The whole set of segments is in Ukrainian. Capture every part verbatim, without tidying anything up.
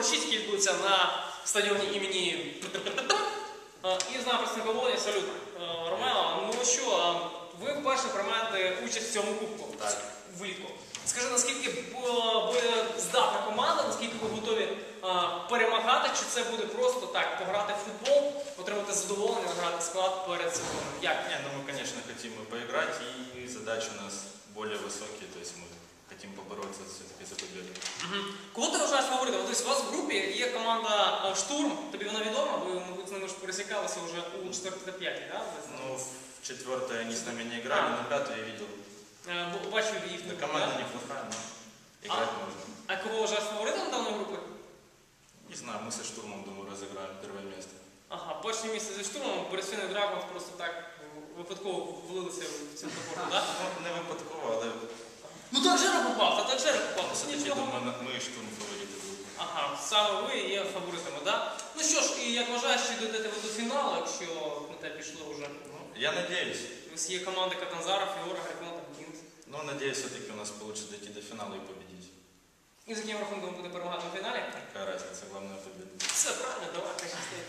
урочистки відбудуться на стадіоні імені і з нами представник оболоні. Салют, Ромео. Ну що, ви вперше приймаєте участь в цьому кубку влітку. Скажи, наскільки боєздатна команда, наскільки ви готові перемагати, чи це буде просто так, пограти в футбол, отримати задоволення, награти склад перед сезоном? Як? Нет, ну мы, конечно, хотим и поиграть, и задачи у нас более высокие, то есть мы хотим побороться все-таки за победу. Угу. Кого ти вважаєш фаворитом? Тобто у вас в групі є команда «Штурм», тобі вона відома, ви, мабуть, з ними ж пересікалися вже у четвертій та п'ятій, так? Ну, в четвертой они с нами не играли, на пятую я видел. Бачив їх на команда неплохая, но играть а, можно. А кого вважаєш фаворитом даної групи? Не знаю, мы со «Штурмом», думаю, разыграем первое место. Ага, перше місце зі «Штурмом», Борисфін і Драгонс просто так випадково влилися в цю таблицю, так? Ну, не випадково, але... Ну так Джера попав, та так Джера попав. Я думаю, ми і «Штурм» фаворити групи. Ага, саме ви є фаворитами, так? Ну що ж, і як вважаєш, що дійдете ви до фіналу, якщо на те пішло вже? Я надеюсь. У вас є команди Катанзара, Фіора, Грифон, Кінгс. Ну, надеюсь, все-таки у нас получится дойти до финала и победить. І з яким рахунком буде перемагати в фіналі? Какая разница, главное победа. Все правильно, давай, щастить.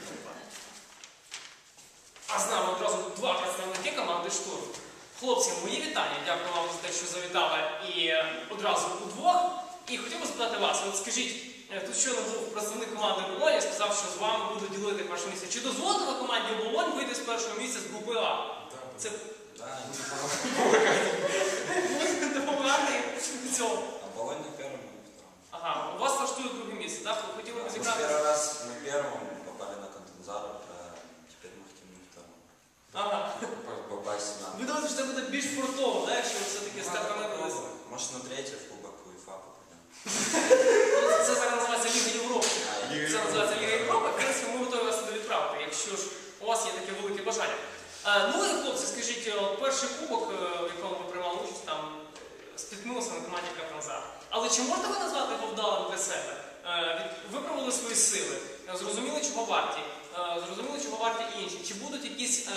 А з нами одразу два представники команди «Штурм». Хлопці, мої вітання, дякую вам за те, що завітали і одразу удвох. І хотів би запитати вас, от скажіть, тут щойно був представник команди «Оболонь» і сказав, що з вами будуть ділити перше місце. Чи дозволите ви команді «Оболонь» вийти з першого місця з групи А? Це... Будете допомагати в цьому? «Оболонь» на первом и втором. Ага, у вас влаштує друге місце, так? Ви хотіли б Мы зіграти? первый раз на первом попали на Катанзару, а теперь мы хотим на втором. Ага. Попасть на... Ви думаєте, що це буде більш фортово, так? Якщо все-таки стартанете? Может, на третий в Кубок УЄФА попадем. Це зараз називається Ліга Європи. Це називається Ліга Європи. В принципі, ми готові вас туди відправити, якщо ж у вас є таке велике бажання. Ну і, хлопці, скажіть, перший кубок, в якому ви приймали участь, там спіткнулися на команді Катанзар. Але чи можете ви назвати його вдалим для себе? Випробували свої сили, зрозуміли, чого варті, зрозуміли, чого варті інші. Чи будуть якісь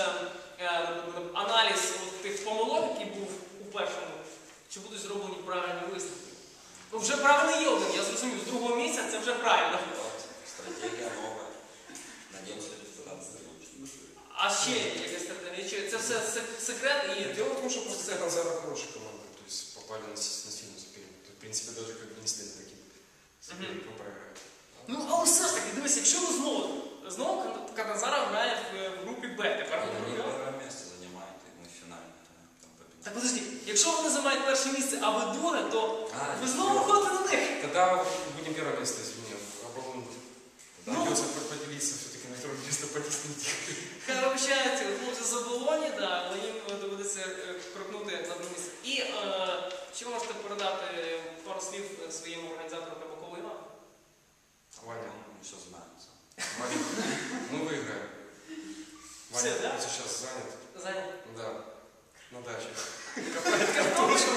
аналіз тих помилок, який був у першому, чи будуть зроблені правильні висновки? Ну, вже правильно є один, я зрозумів, з другого місця це вже правильно. Стратегія нова. Надіємося, результат буде. А ще якась стратегія? Це все секрет і... Дело в том, что просто Катанзара хорошая команда, то есть попали на, на сильную соперника. В принципе, даже как бы не след таким соперником проиграть. Ну, але все ж таки, дивись, якщо ви знову, знову Катанзара грає в групі Б, тепер Они вони первое место занимают, и мы в финале там победим. Так подожди, якщо вони займають перше місце, а ви друге, то А, ви знову виходите на них. Тогда будем первое место, извини, Оболонь. Ну. Придется поделиться, все-таки на второе место потеснить. Хай обіцяють хлопці з Оболоні, да, але їм доведеться крокнути на одне місце. І е, чи ви можете передати пару слів своєму організатору Кабакову Івану? Ваня, Ну, все знаем. Ваня, мы выиграем. Все, Ваня да? сейчас занят. Зайняті. Да, на даче. Картоплю?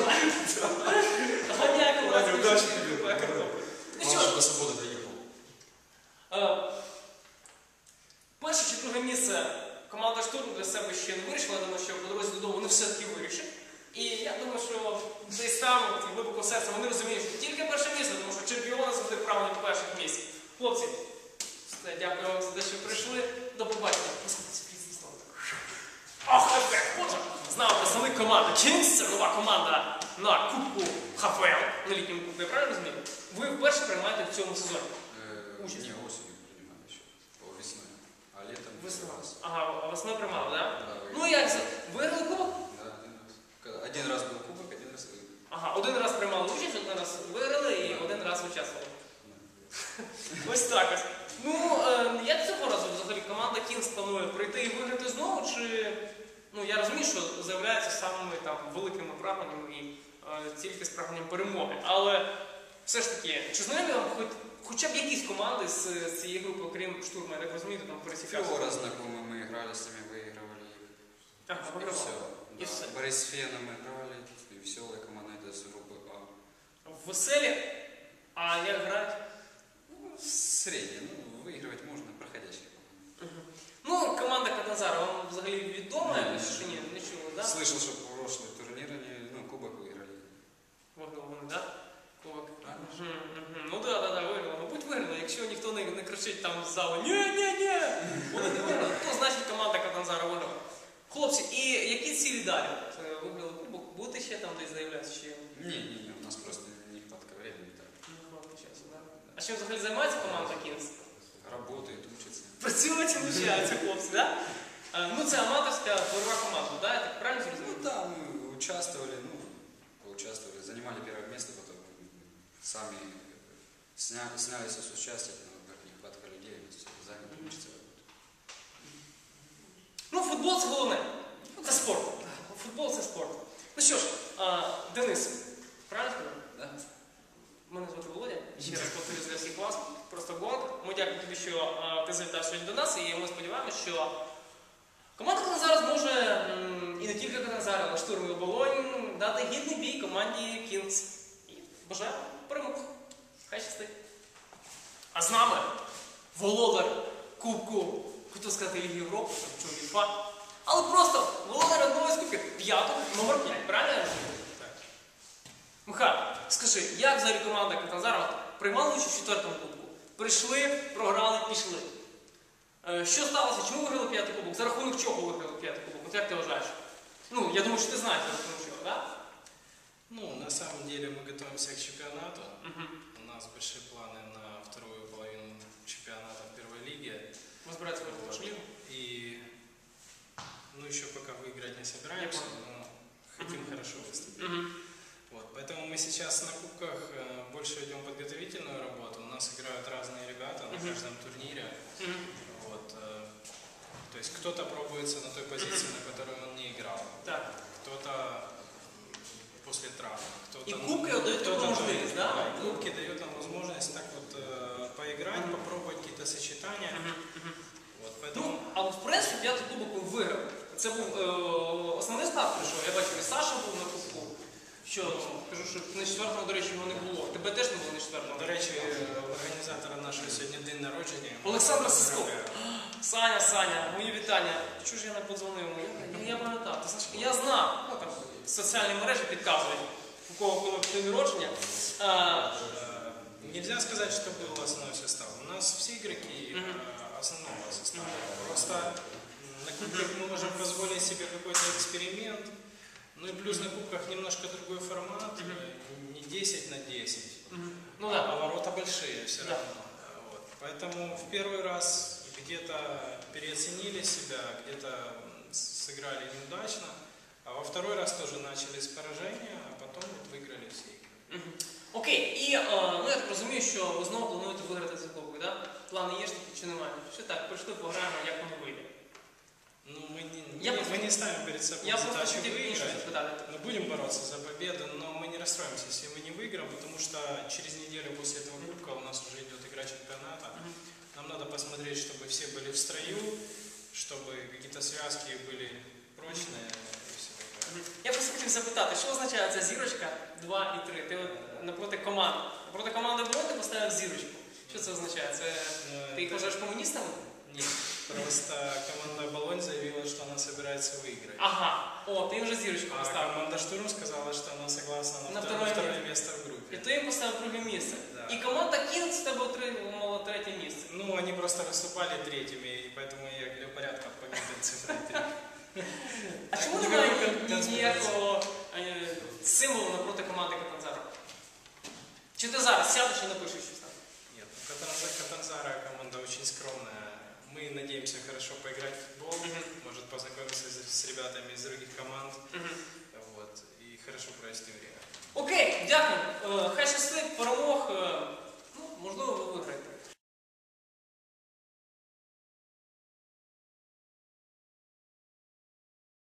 Гоняй, Ваня, удачи тебе. Ну Он що уже ж, до свободы доехал. е, перше чи друге місце команда «Штурм» для себе ще не вирішила. Я думаю, що по дорозі додому вони все-таки вирішать. І я думаю, що десь там, глибоко серця, вони розуміють, що тільки перше місце, тому що чемпіони завжди правильні перших місць. Хлопці, все, дякую вам за те, що прийшли. До побачення. Послухайте, пісні знову. Ох, ефект! Отже, з нами представник команди «Кінгс», це нова команда на Кубку ХФЛ, на літньому кубку, я правильно розумію? Ви вперше приймаєте в цьому сезоні? Участь? Не, осенью принимали еще, весной. А летом Весною. первый раз. Ага, весною приймали, так? Да, Ну выиграли. як це? Виграли кубок? Да, один раз. Когда- Один раз был кубок, один раз выиграли. Ага, один раз приймали участь, один раз виграли і один раз участвували. Ось так ось. Ну, е, як цього разу взагалі команда «Кінгс» планує прийти і виграти знову, чи... Ну, я розумію, що заявляється самими там великими прагненнями і е, тільки з прагненням перемоги. Але все ж таки, чи знайомі вам хоч, хоча б якісь команди з, з цієї групи, окрім «Штурма», я так розумію, там пересікався? Фиора знакомые, мы играли с ними, выигрывали их. Ага, И вигравали. все. И всё. Да. Борисфена мы играли, и веселая команда это с группы А. В веселі, а як грають? Ну, средняя, ну, выигрывать можно, проходящая команда. Ну, команда Катанзара, вам взагалі відома, Ні, чи ні? Не чули, так? Слышал, что прошлый турнир они, ну, кубок выиграли. Виграли вони, так? Кубок. А? Мгм, мгм. Ну так, так, так, виграли. Мабуть, виграли, якщо ніхто сказали, ні, ні, ні, вони не виграли, то значить команда Катанзара виграла. Хлопці, і які цілі далі? Це виграли кубок, будете ще там десь заявлятися? Чи... Не, не, не, у нас просто нехватка времени. Так. Нехватка часу, да? А чим взагалі займається команда Кінгс? Работает, учится. Працюють і навчаються хлопці, так? Да? Ну це аматорська борова команда, да? Я так правильно Ну зрозумів? да, мы участвовали, ну, поучаствовали, занимали первое место, потом сами сня- снялись с участия, но как нехватка людей, у нас заняты, учатся работать. Ну, футбол це головне. Це спорт. Футбол це спорт. Ну що ж, а, Денис, правильно сказав? Да? Мене звати Володя. Ще раз повторюсь для всіх вас. Просто гонка. Ми дякуємо тобі, що а, ти завітав сьогодні до нас, і ми сподіваємося, що команда Катанзара зможе, м, і не тільки Катанзара, але штурм і оболонь, дати гідний бій команді Кінгс. І бажаю перемог. Хай щастить. А з нами володар Кубку, хотів сказати Ліги Європи, чому УЄФА, але просто володар одного з кубків, п'ятого, номер п'ять, правильно я розумію? Так. Михайло, скажи, як взагалі команда Катанзара приймала участь у четвертому кубку? Прийшли, програли, пішли. Е, Що сталося? Чому виграли п'ятий кубок? За рахунок чого виграли п'ятий кубок? От як ти вважаєш? Ну, я думаю, що ти знаєш за рахунок чого, так? Ну, на самом деле мы готовимся к чемпионату. Угу. У нас большие планы на вторую половину чемпионата в первой лиге. Ви збираєтеся виграти вашу лігу? И, ну, еще пока выиграть не собираемся, но хотим хорошо выступить. Угу. Вот, поэтому мы сейчас на кубках э, больше ведем подготовительную работу. У нас играют разные ребята на Мгм. каждом турнире. Угу. Вот, э, то есть кто-то пробуется на той позиции, на которой он не играл. Так. Кто-то после травмы, кто-то... И кубки дают кто-то такую возможность, да? Кубки дают нам возможность так вот э, поиграть, попробовать какие-то сочетания. Вот, поэтому... Ну, але в принципі п'ятий кубок ви виграли. Це був е, основний склад прийшов. Я бачив, і Саша був на кубку. Що, кажу, що на четвертому, до речі, його не було. Тебе теж не було на четвертому. До речі, у організатора нашого сьогодні день народження. Олександр Сиско. Саня, Саня, мої вітання. Чого ж я не подзвонив йому? Я, я пам'ятав. Ти знаєш, я знав. Ну, там, соціальні мережі підказують, у кого коли день народження. А, Э, Нельзя сказать, что был основной состав. У нас все игроки Мгм. э, основного состава. Просто м, на кубках мы можем позволить себе какой-то эксперимент. Ну и плюс на кубках немножко другой формат. Мгм. э, Не десять на десять. ну А да. ворота большие все Да. равно. Вот. Поэтому в первый раз где-то переоценили себя, где-то м, сыграли неудачно. А во второй раз тоже начали с поражения, а потом вот выиграли все игры. Мгм. Окей, і е, ну, я так розумію, що ви знову плануєте виграти цей кубок, так? Плани є ж такі чи немає? Що так, прийшли, пограємо, як воно вийде? Ну, мы не, Я мы, просто- мы не ставим перед собой Я просто задачу хотів інше выиграть. запитати. Мы будем бороться за победу, но мы не расстроимся, если мы не выиграем, потому что через неделю после этого кубка у нас уже идет игра чемпионата. Мгм. Нам надо посмотреть, чтобы все были в строю, чтобы какие-то связки были прочные и все такое. Мгм. Я просто хотів запитати, що означає ця зірочка два і три? Ти от напроти команд. Напроти команди оборони ти поставив зірочку. Що це означає? Це Ну, ти їх это- вважаєш комуністами? Нет, просто команда «Болонь» заявила, что она собирается выиграть. Ага, о, ти їм вже зірочку А поставив. команда «Штурм» сказала, что она согласна на, На второе, второе второе место в І группе. ти їм поставив друге місце. Да. І команда Кінгс з тебе отримала третє місце. Ну, они просто выступали третьими, и поэтому я для порядка пометил цифры три. А Так, чому ніякого немає ні- конкуренції. ніякого е, символу напроти команди Катанзара? Чи ти зараз сядеш і напишеш щось там? Нет, ну, Катанзара, Катанзара команда очень скромная. Мы надеемся хорошо поиграть в футбол, Мгм. может познакомиться с, с ребятами из других команд, Мгм. вот, и хорошо провести время. Окей, дякую. Е, Хай щастить, перемог. Е,